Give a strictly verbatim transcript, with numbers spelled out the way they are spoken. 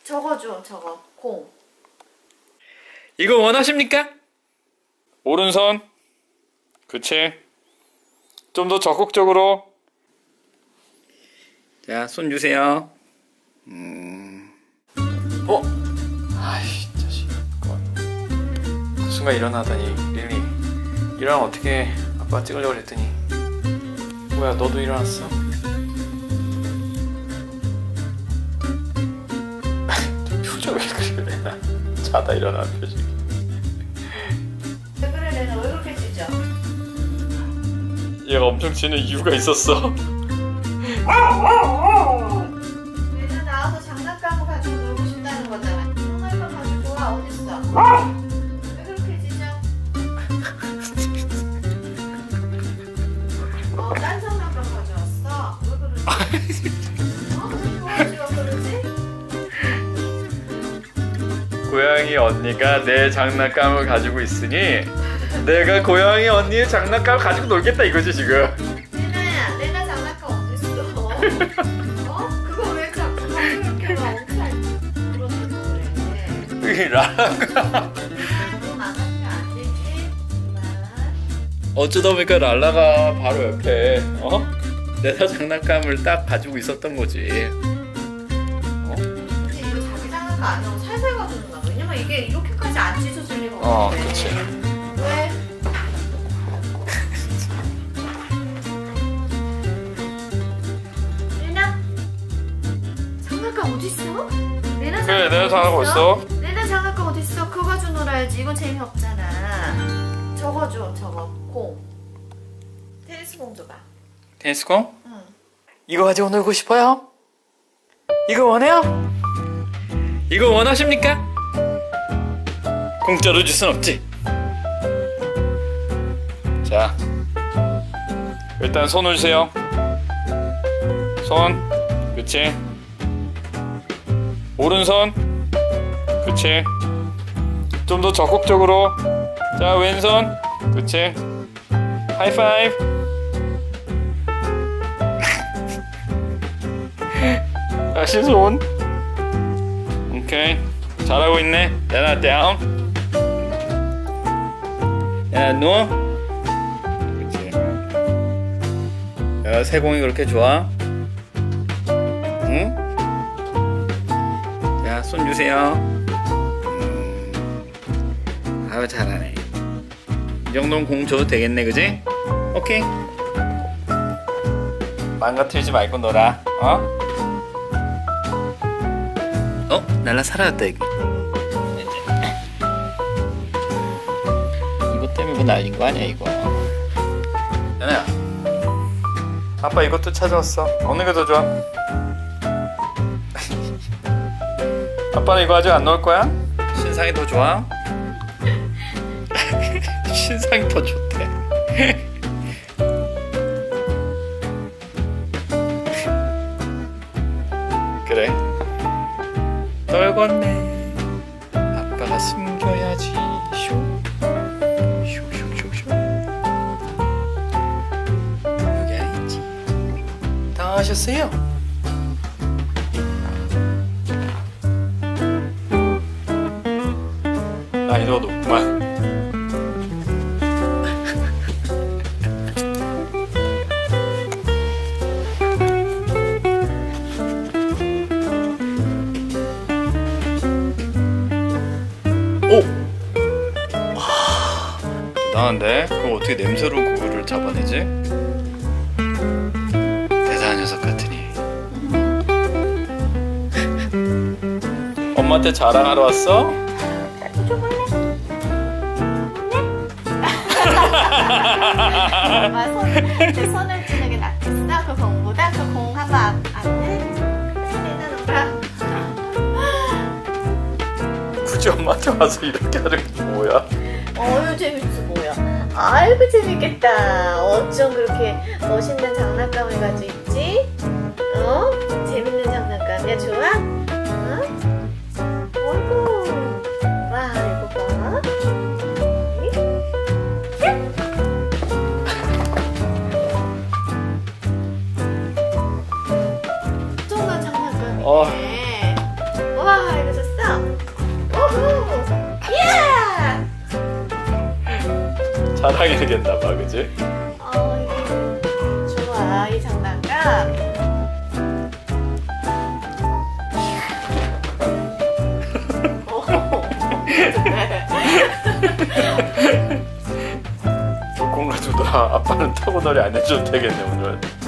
저거 줘, 저거. 공. 이거 원하십니까? 오른손. 그치. 좀 더 적극적으로. 자, 손 주세요. 음. 어? 아이, 자식. 그 순간 일어나다니. 릴리. 일어나면 어떻게 아빠 찍으려고 했더니. 뭐야, 너도 일어났어? 표정 왜 그래, 레나. 자다 일어난 표정이. 왜 그래, 레나? 왜 그렇게 짖어? 얘가 엄청 짖는 이유가 있었어. 레나 나와서 장난감을 가지고 놀고 싶다는 거잖아. 장난감 가지고 좋아, 어딨어? 왜 그렇게 짖어? 어, 딴 장난감 가져왔어? 왜 그러지? 어? 왜 좋아지가 그러지? 고양이 언니가 내 장난감을 가지고 있으니 내가 고양이 언니의 장난감을 가지고 놀겠다 이거지 지금. 레나야, 레나 장난감 어딨어? 어? 그거 왜 자꾸 이렇게 막 엄청 그러는 그래? 랄라가 너무 많아지면 안 되지? 그만. 어쩌다 보니까 랄라가 바로 옆에 어? 내가 장난감을 딱 가지고 있었던 거지. 어? 근데 이거 자기 장난감 안 하고 살살 가져오는 거야. 왜냐면 이게 이렇게까지 안 찢어질 리가 없는데. 어, 그치. 왜? 레나? 장난감 어딨어? 레나 그래, 내가 장난감 장난감 어딨어? 있어. 레나 장난감 어딨어? 그거 가지고 놀아야지. 이건 재미없잖아. 저거 줘, 저거. 공. 테니스 공 줘봐. 테니스공? 응. 이거 가지고 놀고 싶어요? 이거 원해요? 이거 원하십니까? 공짜로 줄 순 없지. 자, 일단 손을 주세요. 손, 그치. 오른손, 그치. 좀 더 적극적으로. 자, 왼손, 그치. 하이파이브. 다시 손. 오케이, 잘하고 있네. 레나 다운. 야, 누워. 그치. 야, 세공이 그렇게 좋아? 응? 자, 손 주세요. 음. 아유, 잘하네. 이 정도면 공 줘도 되겠네, 그지? 오케이. 망가뜨리지 말고 놀아. 어? 어? 날라 사라졌다 여기. 이것 때문에 뭐 날린 거 아니야 이거. 연아야, 아빠 이것도 찾아왔어. 어느 게 더 좋아? 아빠는 이거 아직 안 넣을 거야? 신상이 더 좋아? 신상이 더 좋대. 그래, 떨궜네. 아빠가 숨겨야지. 쇼. 쇼쇼쇼쇼. 여기 아니지. 당하셨어요? 난이도가 높구만. 오! 와, 대단한데? 그럼 어떻게 냄새로 그거를 잡아내지? 대단한 녀석 같으니. 엄마한테 자랑하러 왔어? 엄마 손, 내 손을 주는 게 낫겠어? 그 공보다 그 공 한번 안, 안 해? 레나 놀아. 굳이 엄마한테 와서 이렇게 하는 게 뭐야? 어유 재밌어 보여. 아이고 재밌겠다. 어쩜 그렇게 멋있는 장난감을 가지고 있지? 어? 재밌는 장난감이야. 좋아? 응? 어이구. 와 이거 봐. 엄청난 장난감이네. 어. 와 자랑해야겠나봐, 그치? 어, 이게 좋아, 이 장난감. 오, 조금 가지고 너 아빠는 타고 놀이 안 해줘도 되겠네 오늘.